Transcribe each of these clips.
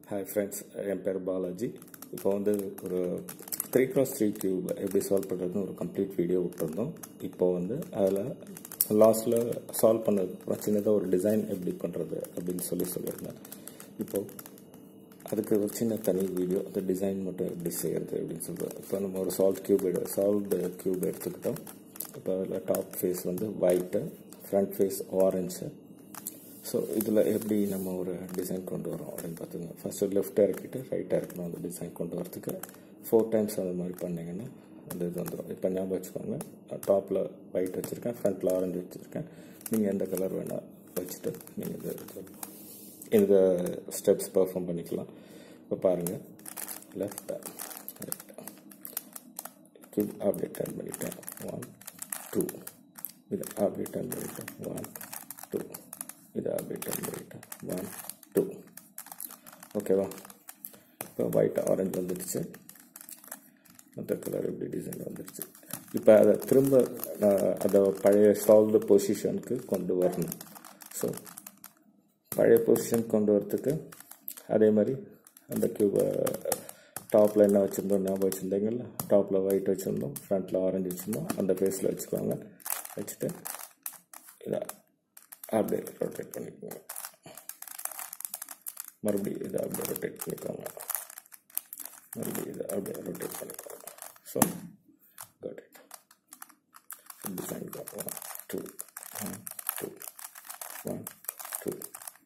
Hi friends, என் பேர் பாலாஜி. இப்போ வந்து ஒரு 3x3 கியூப் எப்படி சால்வ் பண்ணுறதுன்னு ஒரு கம்ப்ளீட் வீடியோ விட்டுருந்தோம். இப்போ வந்து அதில் லாஸ்ட்டில் சால்வ் பண்ணது சின்னதாக ஒரு டிசைன் எப்படி பண்ணுறது அப்படின்னு சொல்லியிருந்தேன். இப்போது அதுக்கு ஒரு சின்ன தனி வீடியோ, அந்த டிசைன் மட்டும் எப்படி செய்கிறது அப்படின்னு சொல்லுவோம். இப்போ நம்ம ஒரு சால்வ்டு கியூப் எடுத்துக்கிட்டோம். இப்போ அதில் டாப் ஃபேஸ் வந்து white, front face orange. So இதில் எப்படி நம்ம ஒரு டிசைன் கொண்டு வரோம் அப்படின்னு பார்த்துங்க. ஃபஸ்ட்டு லெஃப்ட் இறக்கிட்டு ரைட்டாக இருக்கணும். அந்த டிசைன் கொண்டு வரதுக்கு 4 டைம்ஸ் அந்த மாதிரி பண்ணிங்கன்னா அந்த இது வந்துடும். இப்போ ஞாபகம் வச்சுக்கோங்க, டாப்பில் ஒயிட் வச்சுருக்கேன், ஃப்ரண்ட்டில் ஆரஞ்சு வச்சுருக்கேன். நீங்கள் எந்த கலர் வேணால் வச்சுட்டு நீங்கள் இந்த ஸ்டெப்ஸ் பர்ஃபார்ம் பண்ணிக்கலாம். இப்போ பாருங்கள், லெஃப்ட் ரைட் கியூப் அப்படியே டர்ன் பண்ணிட்டேன். 1 2 இது அப்படியே டர்ன் பண்ணிட்டேன். 1 2 இது அப்படியே டர்ன் பண்ணிட்டேன். 1 2 ஓகேவா? இப்போ ஒயிட் ஆரஞ்சு வந்துடுச்சு, மற்ற கலர் எப்படி டிசைன் வந்துடுச்சு. இப்போ அதை திரும்ப அதை பழைய சால்வ்டு பொசிஷனுக்கு கொண்டு வரணும். ஸோ பழைய பொசிஷன் கொண்டு வரத்துக்கு அதே மாதிரி அந்த கியூபை டாப்பில் என்ன வச்சுருந்தோம் ஞாபகம் வச்சுருந்தீங்கல்ல, டாப்பில் ஒயிட் வச்சுருந்தோம், ஃப்ரண்ட்டில் ஆரஞ்சு வச்சுருந்தோம். அந்த ஃபேஸில் வச்சுக்கோங்க. வச்சுட்டு இதை அப்படியே ரொட்டேட் பண்ணிக்கோங்க. மறுபடியும் இதை அப்படியே ரொட்டேட் பண்ணிக்கோங்க. மறுபடியும் இதை அப்படியே ரொட்டேட் பண்ணிக்கோங்க. So got it. Design 1 2 1 2 1 2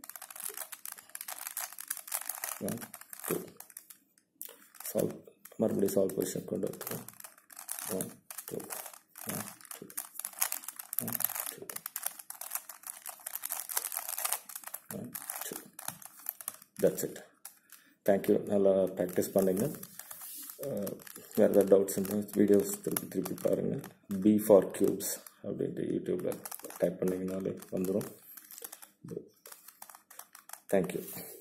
1 2 solve. மறுபடியும் சால்வ் பொசிஷன் கொண்டு வந்துடும். 1 2 1 2 1 2 1 2. That's it. Thank you. நல்லா ப்ராக்டிஸ் பண்ணுங்க. வேறு ஏதாவது டவுட்ஸ் இருந்தால் வீடியோஸ் திருப்பி பாருங்கள். B for cubes அப்படின்ட்டு யூடியூப்பில் டைப் பண்ணிங்கனாலே வந்துடும். தேங்க்யூ.